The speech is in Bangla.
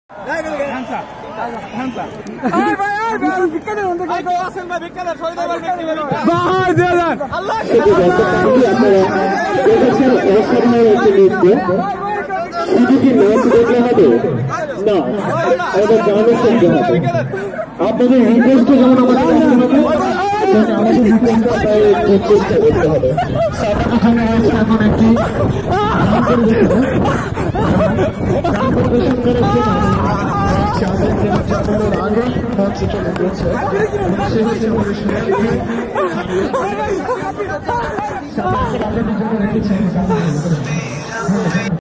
আপনাদের রিকোয়েস্ট যেমন আমাদের চেষ্টা করতে হবে। এখন একটি পরিবেশন করার জন্য আগে মঞ্চে চলে গিয়েছে।